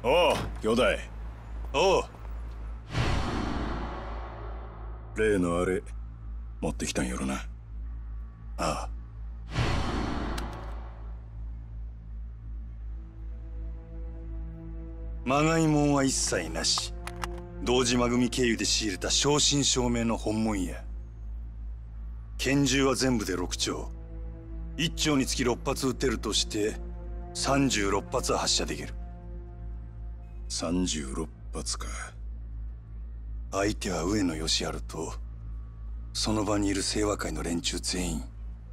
おう兄弟。 おう。 例のあれ持ってきたんやろな。 ああ。まがいもんは一切なし。堂島組経由で仕入れた正真正銘の本物や。拳銃は全部で6丁。1丁につき6発撃てるとして36発は発射できる。 36発か。 相手は上野義治とその場にいる清和会の連中全員。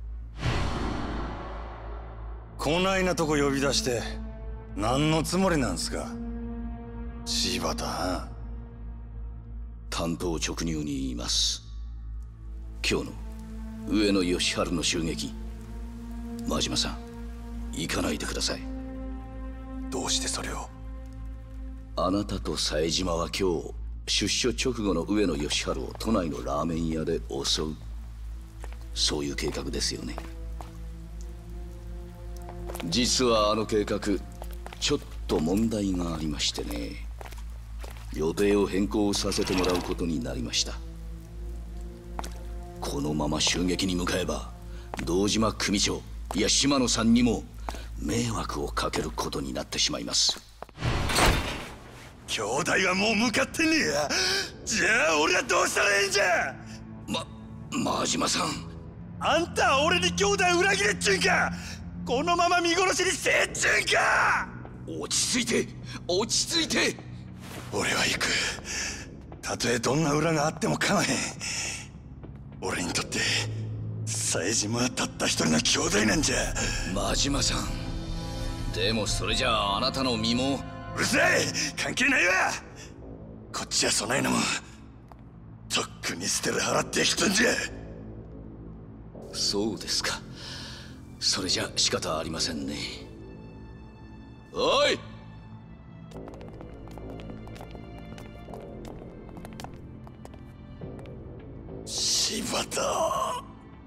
こないなとこ呼び出して何のつもりなんすか柴田はん。 単刀直入に言います。今日の上野義治の襲撃、真島さん行かないでください。 どうしてそれを？ あなたと冴島は今日出所直後の上野義治を都内のラーメン屋で襲う、そういう計画ですよね。実はあの計画ちょっと問題がありましてね、予定を変更させてもらうことになりました。このまま襲撃に向かえば堂島組長いや島野さんにも迷惑をかけることになってしまいます。 兄弟はもう向かってねえや。じゃあ俺はどうしたらええんじゃ。 真島さん、 あんたは俺に兄弟裏切れっちゅうんか。このまま見殺しにせえっちゅうんか。 落ち着いて落ち着いて。 俺は行く。たとえどんな裏があっても構へん。俺にとって冴島はたった一人の兄弟なんじゃ。 真島さん、でもそれじゃああなたの身も。 うるさい、関係ないわ。こっちはそないなもんとっくに捨てる払ってきたんじゃ。 そうですか。それじゃ仕方ありませんね。おい、 柴田。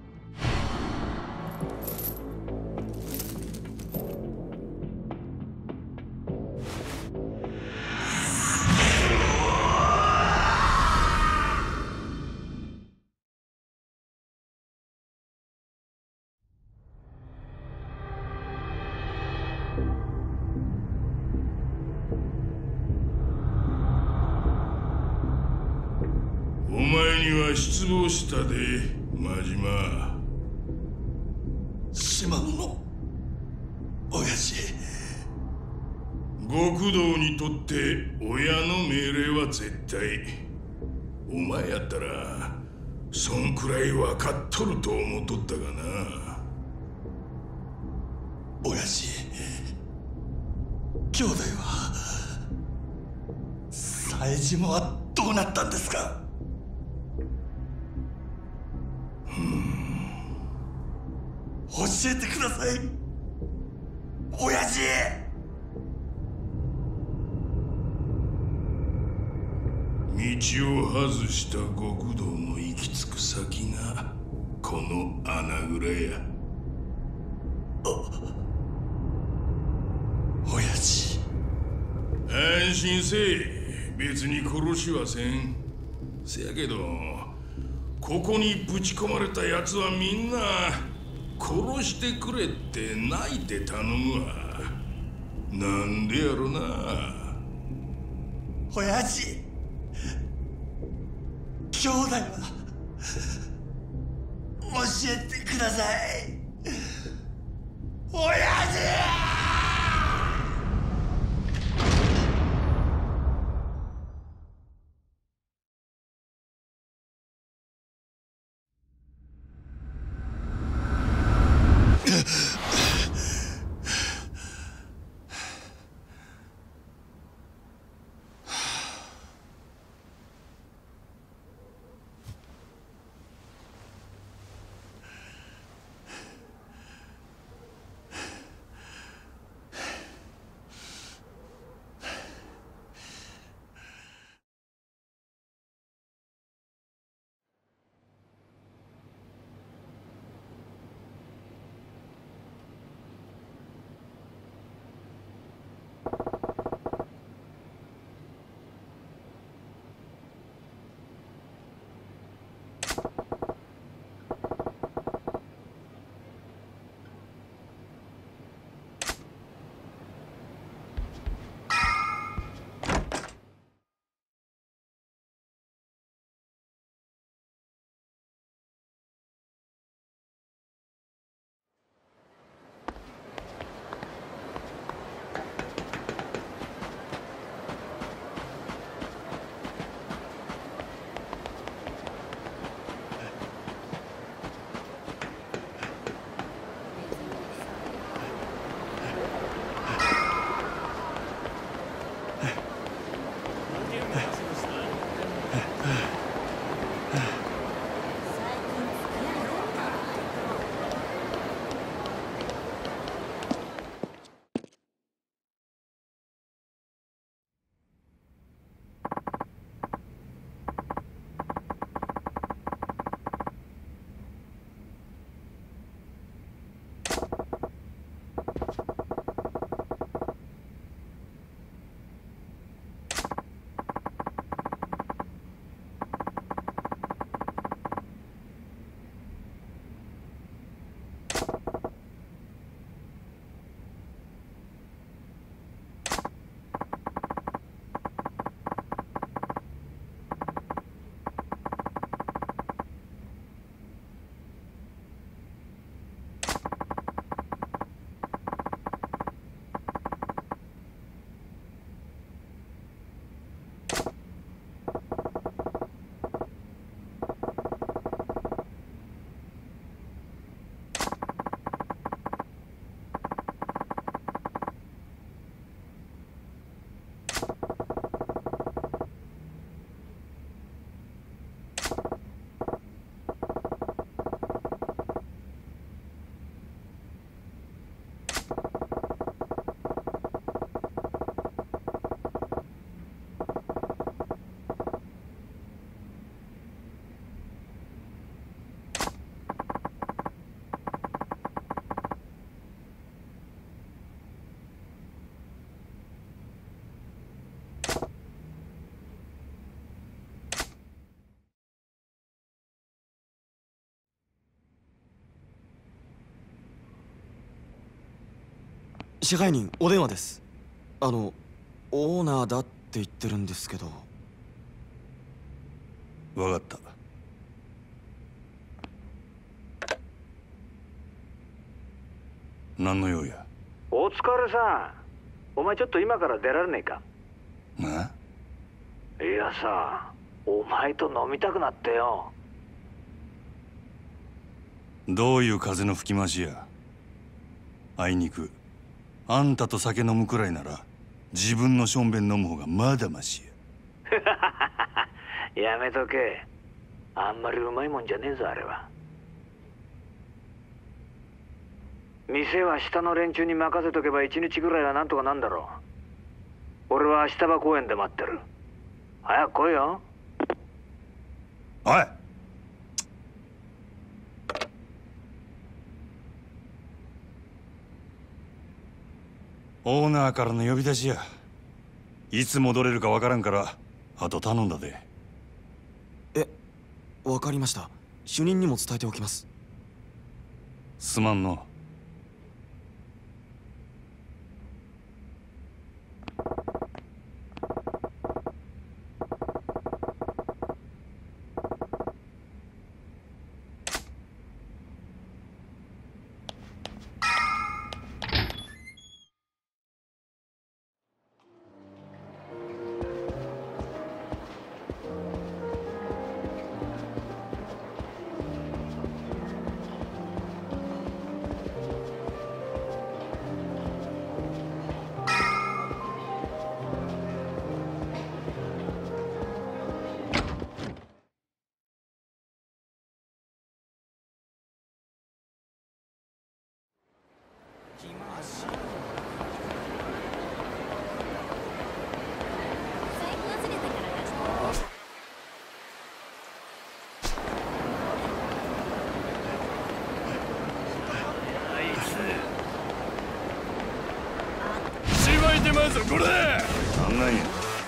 お前には失望したで、真島。 島野の親父。 極道にとって親の命令は絶対。お前やったらそんくらい分かっとると思っとったがな。 親父、兄弟は冴島はどうなったんですか？教えてください親父。 道を外した極道の行き着く先がこの穴蔵や。 親父。 安心せえ、別に殺しはせん。せやけどここにぶち込まれた奴はみんな殺してくれって泣いて頼むわ。なんでやろな。 親父、兄弟は教えてください親父。 支配人お電話です。オーナーだって言ってるんですけど。 分かった。何の用や。 お疲れさん。お前ちょっと今から出られねえか。 な。 いやさ、お前と飲みたくなってよ。 どういう風の吹き回しや。あいにくあんたと酒飲むくらいなら自分のしょんべん飲む方がまだましや。やめとけ。あんまりうまいもんじゃねえぞあれは。店は下の連中に任せとけば1日ぐらいはなんとかなんだろう。俺は足場公園で待ってる。早く来いよ。 おい。オーナーからの呼び出しや。いつ戻れるかわからんからあと頼んだで。 わかりました。主任にも伝えておきます。 すまんの。 これなんなんや。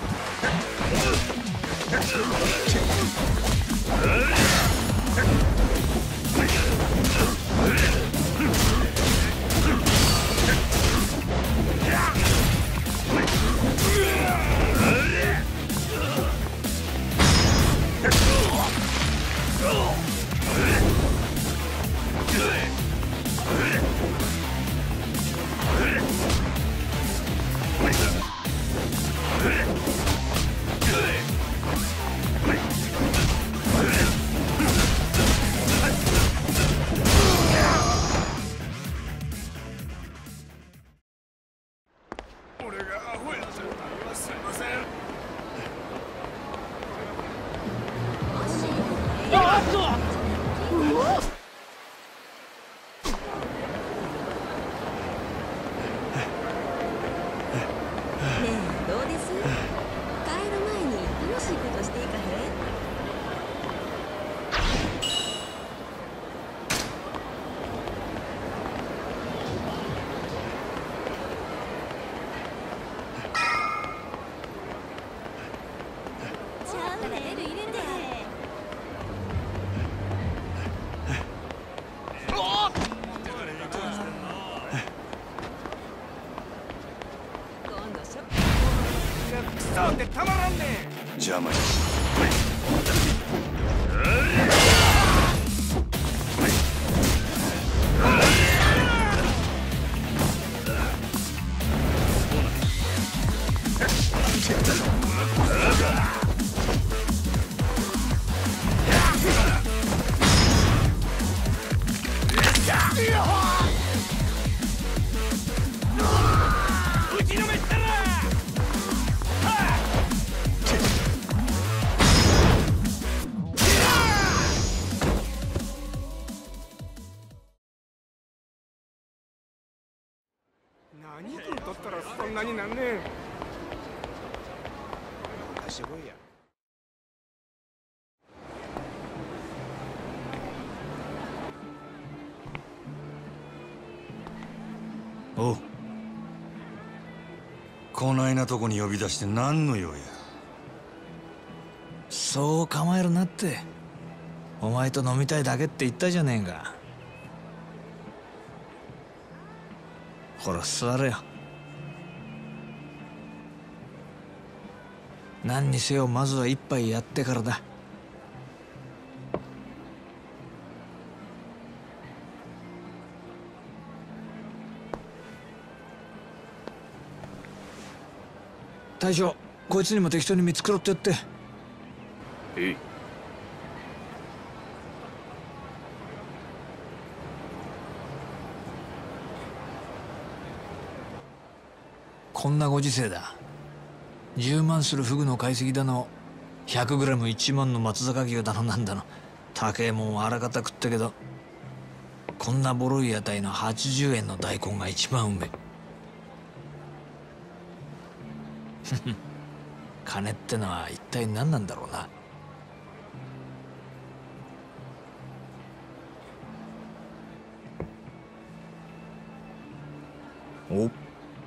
邪魔し。 何分取ったらそんなになんねえ。貸してこいや。 おう。こないなとこに呼び出して何の用や。 そう構えるなって。お前と飲みたいだけって言ったじゃねえか。ほら座れよ。 何にせよまずは一杯やってからだ。大将、こいつにも適当に見繕ってやって。 えい。 こんなご時世だ。10万するフグの解析だの、100グラム1万の松坂牛だのなんだの、高えもんはあらかた食ったけど、こんなボロい屋台の80円の大根が一番うめえ。金ってのは一体何なんだろうな。おっ、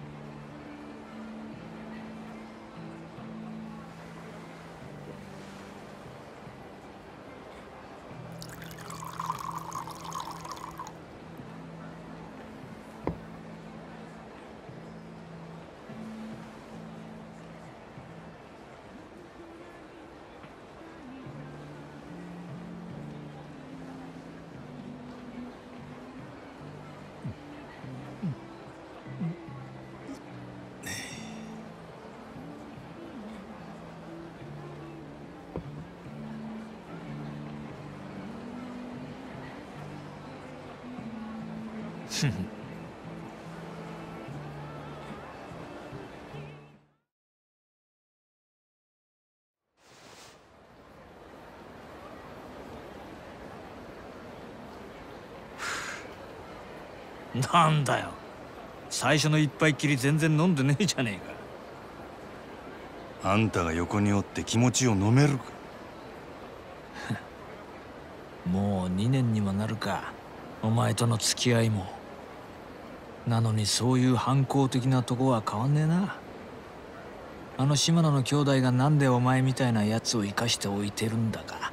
なんだよ、最初の一杯きり全然飲んでねえじゃねえか。 あんたが横におって気持ちを飲めるか。 もう2年にもなるか、お前との付き合いも。なのにそういう反抗的なとこは変わんねえな。あの島野の兄弟がなんでお前みたいなやつを生かしておいてるんだか。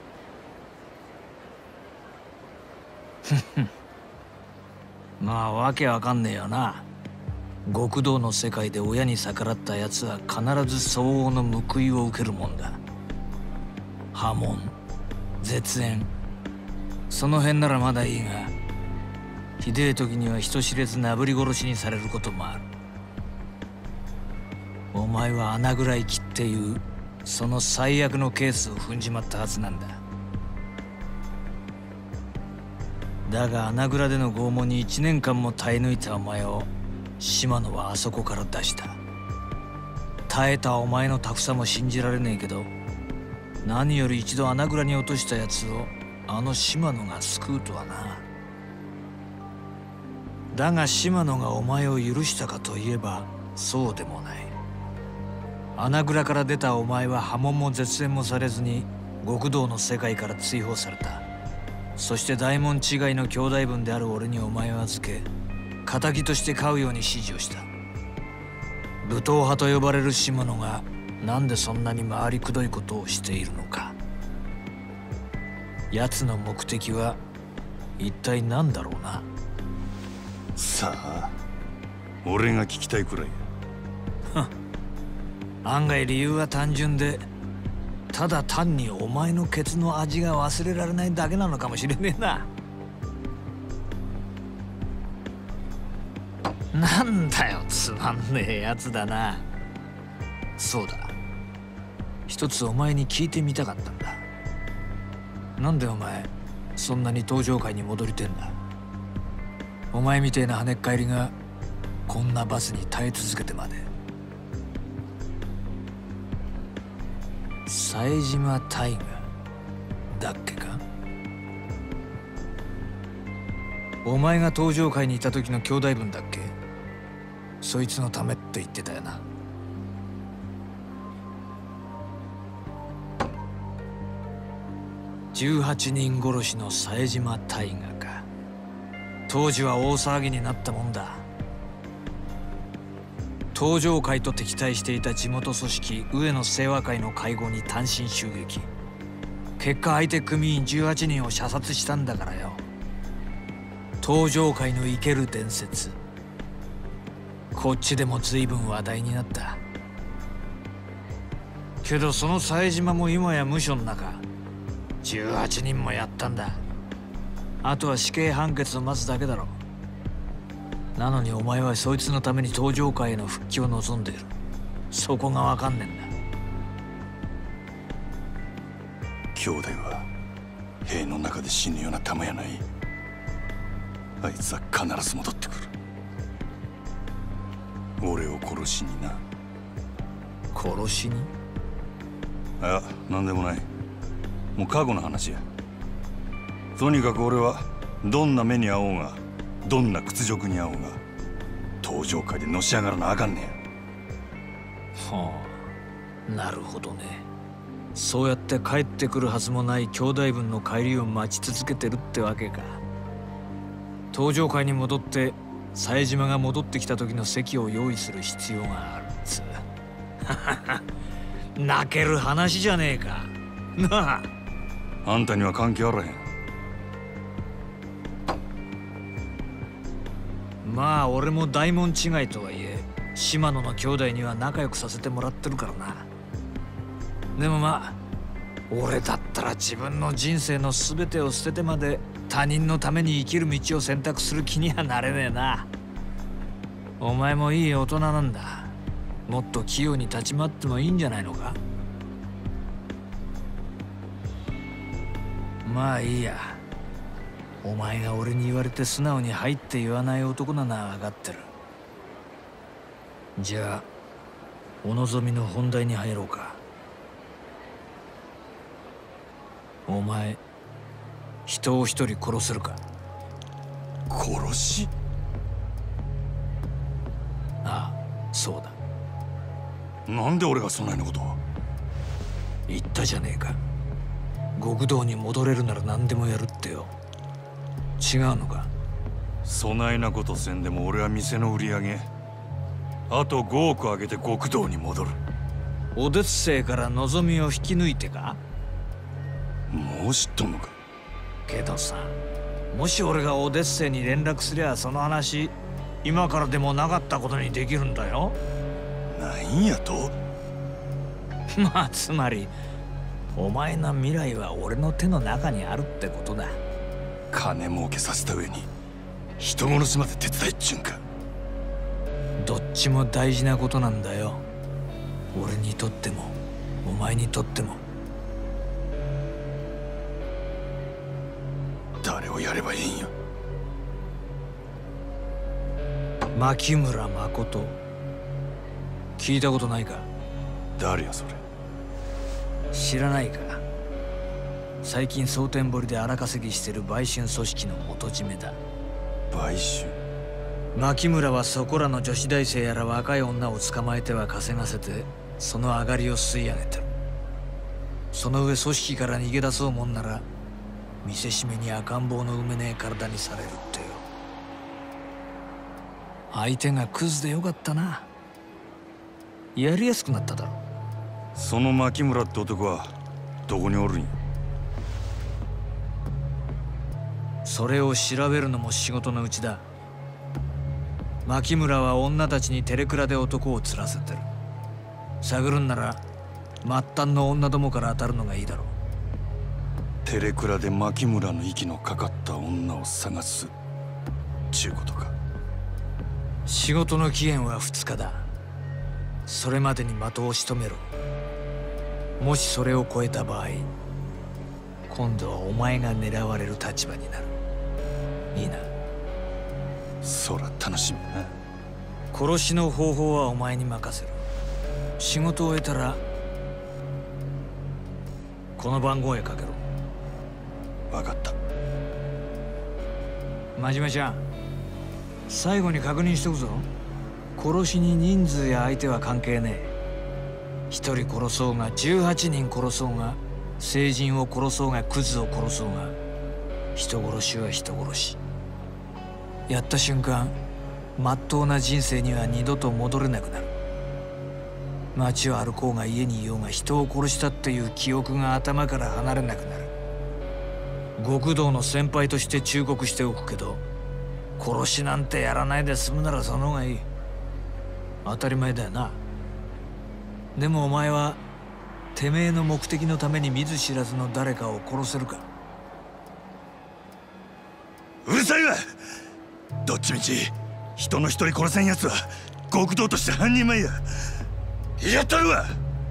まあわけわかんねえよな。極道の世界で親に逆らったやつは必ず相応の報いを受けるもんだ。破門、絶縁、その辺ならまだいいが、ひでえ時には人知れずなぶり殺しにされることもある。お前は穴ぐらい切っていうその最悪のケースを踏んじまったはずなんだ。だが穴蔵での拷問に1年間も耐え抜いたお前を島野はあそこから出した。耐えたお前のタフさも信じられねえけど、何より一度穴蔵に落としたやつをあの島野が救うとはな。だが島野がお前を許したかといえばそうでもない。穴蔵から出たお前は破門も絶縁もされずに極道の世界から追放された。そして大門違いの兄弟分である俺にお前を預け、仇として飼うように指示をした。武闘派と呼ばれる島野がなんでそんなに回りくどいことをしているのか。奴の目的は一体何だろうな。 さあ、俺が聞きたいくらいや。 案外理由は単純で、ただ単にお前のケツの味が忘れられないだけなのかもしれねえな。なんだよ、つまんねえやつだな。そうだ、一つお前に聞いてみたかったんだ。なんでお前そんなに登場界に戻りてんだ。お前みてえな跳ねっ返りがこんな罰に耐え続けてまで。冴島大河だっけか。お前が登場界にいた時の兄弟分だっけ。そいつのためって言ってたよな。18人殺しの冴島大河か。当時は大騒ぎになったもんだ。登場会と敵対していた地元組織上野清和会の会合に単身襲撃。結果相手組員18人を射殺したんだからよ。登場会の生ける伝説、こっちでも随分話題になった。兄けどその冴島も今や無所の中。18人もやったんだ。あとは死刑判決を待つだけだろ。なのにお前はそいつのために登場界への復帰を望んでいる。そこが分かんねえんだ。 兄弟は兵の中で死ぬような玉やない。あいつは必ず戻ってくる。俺を殺しにな。 殺しに？ あ、なんでもない。もう過去の話や。とにかく俺はどんな目に遭おうが、どんな屈辱に遭おうが、登場界でのし上がらなあかんねん。はあ、なるほどね。そうやって帰ってくるはずもない兄弟分の帰りを待ち続けてるってわけか。登場界に戻って冴島が戻ってきた時の席を用意する必要があるっつう。泣ける話じゃねえか。なあ。 あんたには関係あらへん。 まあ俺も大門違いとはいえ島野の兄弟には仲良くさせてもらってるからな。でもまあ俺だったら自分の人生の全てを捨ててまで他人のために生きる道を選択する気にはなれねえな。お前もいい大人なんだ。もっと器用に立ち回ってもいいんじゃないのか。まあいいや。お前が俺に言われて素直に入って言わない男なのは分かってる。じゃあお望みの本題に入ろうか。お前人を一人殺せるか？ 殺し？ ああ、そうだ。 なんで俺がそんなようなことを？ 言ったじゃねえか。極道に戻れるなら何でもやるってよ。違うのか？ そないなことせんでも俺は店の売り上げあと5億上げて極道に戻る。 おでつ星から望みを引き抜いてか？ もう知っとんのか？ けどさ、もし俺がおでつ星に連絡すりゃその話今からでもなかったことにできるんだよ。 なんやと？ まあつまりお前の未来は俺の手の中にあるってことだ。 金儲けさせた上に人殺しまで手伝いっちゅうんか？ どっちも大事なことなんだよ。俺にとってもお前にとっても。 誰をやればいいんや？ 牧村誠。聞いたことないか？ 誰やそれ？ 知らないか？最近蒼天堀で荒稼ぎしてる売春組織の元締めだ。 売春？ 牧村はそこらの女子大生やら若い女を捕まえては稼がせてその上がりを吸い上げてる。その上組織から逃げ出そうもんなら見せしめに赤ん坊の産めねえ体にされるってよ。相手がクズでよかったな。やりやすくなっただろ。 その牧村って男はどこにおるんや？ それを調べるのも仕事のうちだ。牧村は女たちにテレクラで男を釣らせてる。探るんなら末端の女どもから当たるのがいいだろう。 テレクラで牧村の息のかかった女を探すちゅうことか？ 仕事の期限は2日だ。それまでに的を仕留めろ。もしそれを超えた場合、今度はお前が狙われる立場になる。いいな？ そら楽しみやな。 殺しの方法はお前に任せる。仕事を終えたらこの番号へかけろ。 分かった。 真島ちゃん、最後に確認しとくぞ。殺しに人数や相手は関係ねえ。1人殺そうが18人殺そうが成人を殺そうがクズを殺そうが人殺しは人殺し。やった瞬間まっとうな人生には二度と戻れなくなる。街を歩こうが家にいようが人を殺したっていう記憶が頭から離れなくなる。極道の先輩として忠告しておくけど、殺しなんてやらないで済むならその方がいい。当たり前だよな。でもお前はてめえの目的のために見ず知らずの誰かを殺せるか。 うるさいわ。どっちみち人の一人殺せんやつは極道として半人前や。やったるわ。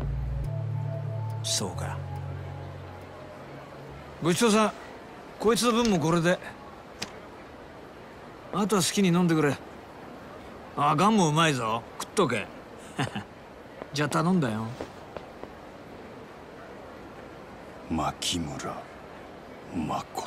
そうか。ごちそうさん。こいつの分もこれで。あとは好きに飲んでくれ。あ、ガンもうまいぞ。食っとけ。じゃあ頼んだよ。 牧村誠。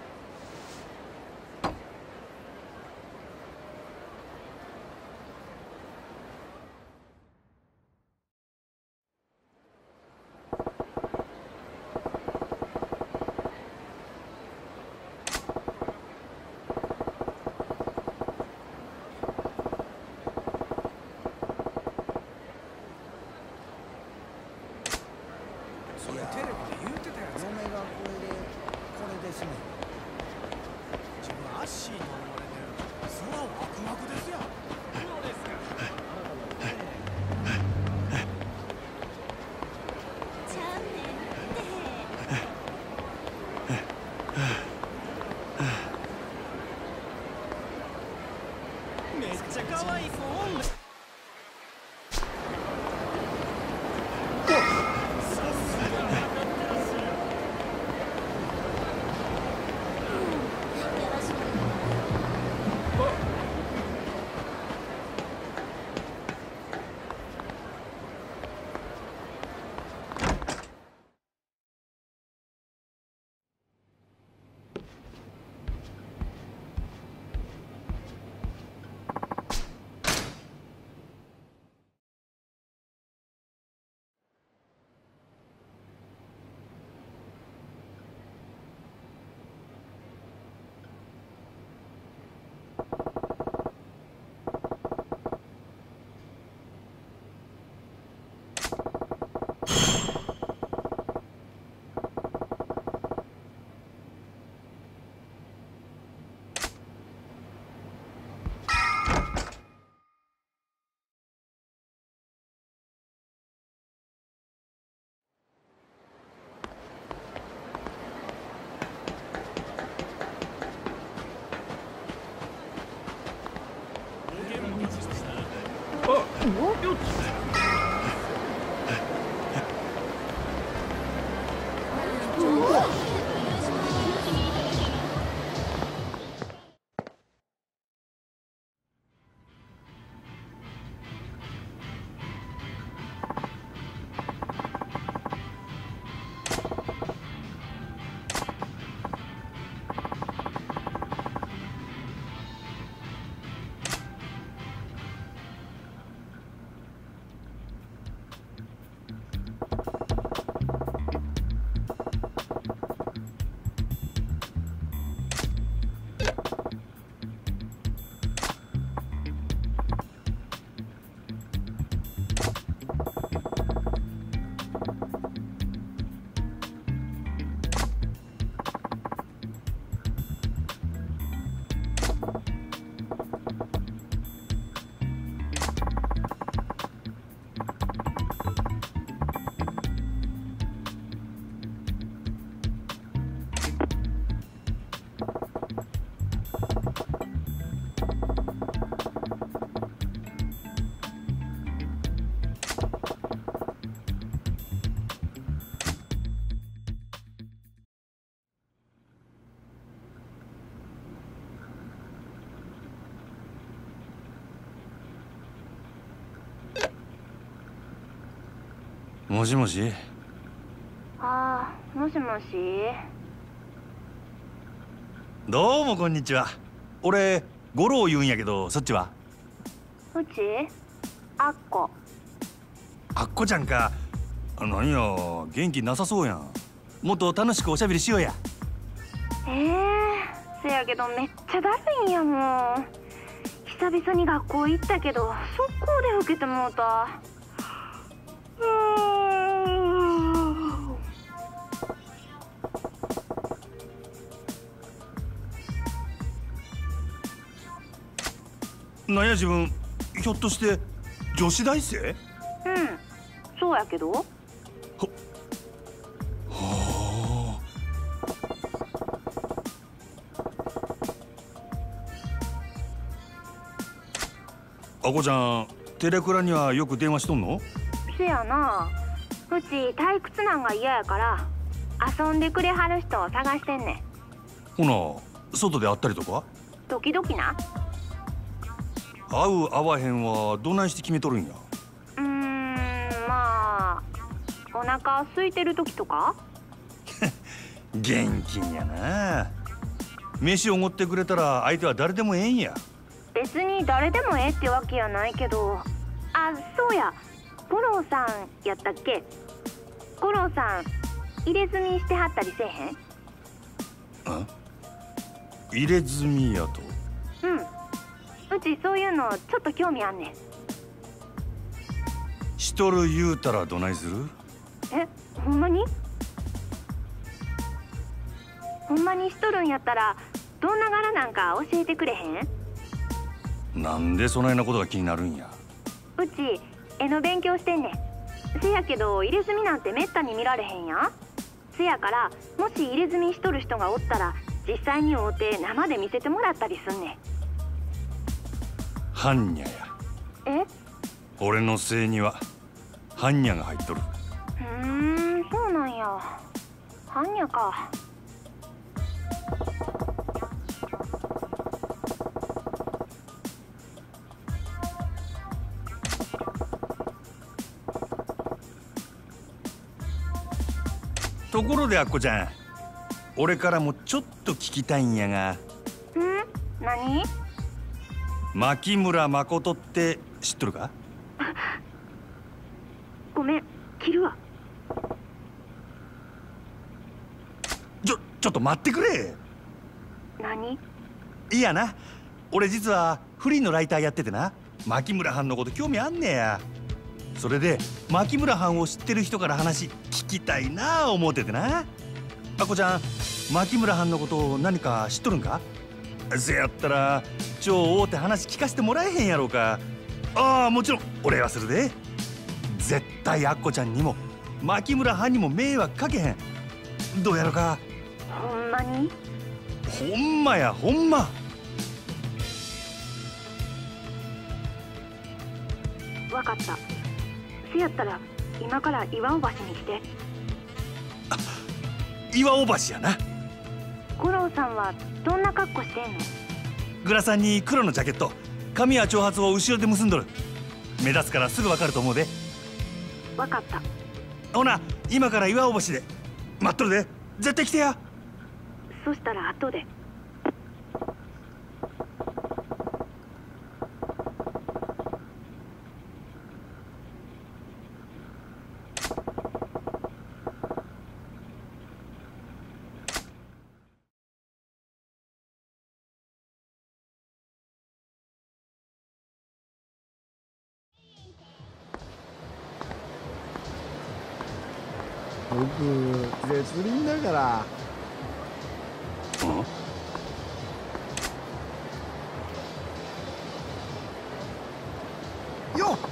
もしもし。 ああ、もしもし。 どうもこんにちは。俺五郎言うんやけど、そっちは？ うちあっこ。 あっこちゃんか。何や元気なさそうやん。もっと楽しくおしゃべりしようや。 せやけどめっちゃだるいんやもん。久々に学校行ったけど速攻で受けてもうた。 なんや自分、ひょっとして女子大生？ うん、そうやけど。 あこちゃん、テレクラにはよく電話しとんの？ せやな。うち退屈なんが嫌やから遊んでくれはる人を探してんねん。 ほな、外で会ったりとか？ 時々な。 会う会わへんはどないして決めとるんや？ まあお腹空いてる時とか。 現金やな。飯おごってくれたら相手は誰でもええんや。 別に誰でもええってわけやないけど。あ、そうや、五郎さんやったっけ。五郎さん入れ墨してはったりせえへん？ あ？入れ墨やと？ うん、うちそういうのちょっと興味あんねん。 しとる言うたらどないする？ え、ほんまに？ほんまにしとるんやったらどんな柄なんか教えてくれへん？ なんでそないなことが気になるんや？ うち絵の勉強してんねん。せやけど入れ墨なんてめったに見られへんやん。せやからもし入れ墨しとる人がおったら実際に会うて生で見せてもらったりすんねん。 般若や。 え？ 俺の姓には般若が入っとる。 そうなんや。般若か。 ところであっこちゃん、俺からもちょっと聞きたいんやが。 何？ 牧村誠って知っとるか？ ごめん、切るわ。 ちょっと待ってくれ。 何？ いやな、俺実はフリーのライターやっててな、牧村藩のこと興味あんねや。それで牧村藩を知ってる人から話聞きたいなあ思うててな。あこちゃん、牧村藩のこと何か知っとるんか？せやったら超大手話聞かせてもらえへんやろうか。ああ、もちろんお礼はするで。絶対あっこちゃんにも牧村藩にも迷惑かけへん。どうやろか？ ほんまに？ ほんまや、ほんま。 わかった。せやったら今から岩尾橋に来て。 岩尾橋やな。 五郎さんはどんな格好してんの？ グラサンに黒のジャケット、髪や長髪を後ろで結んどる。目立つからすぐわかると思うで。 わかった。 ほな、今から岩尾橋で待っとるで。絶対来てや。 そしたら後で。 僕絶倫だから。よっ。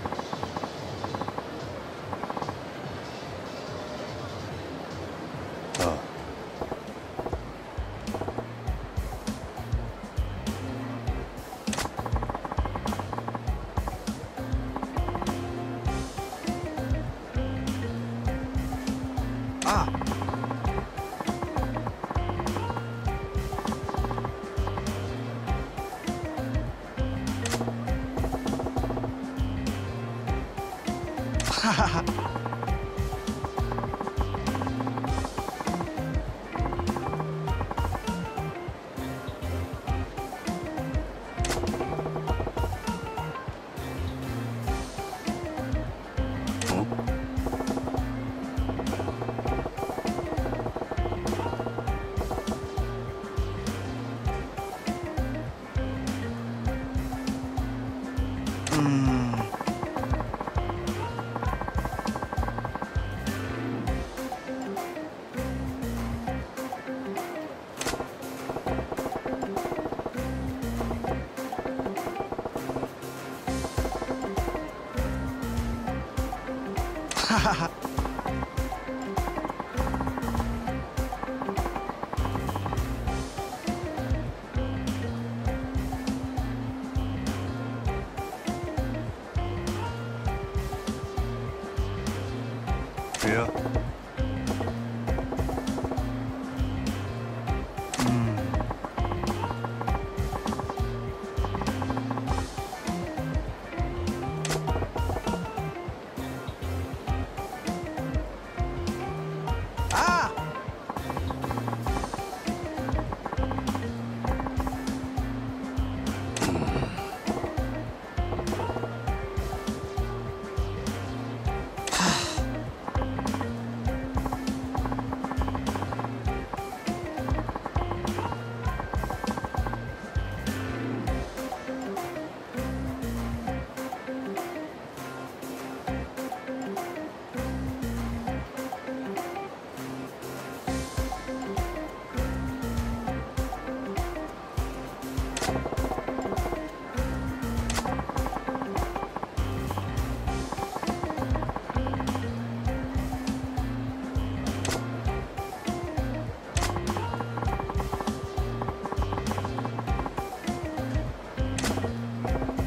いや、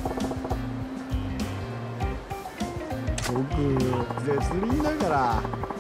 僕絶倫だから。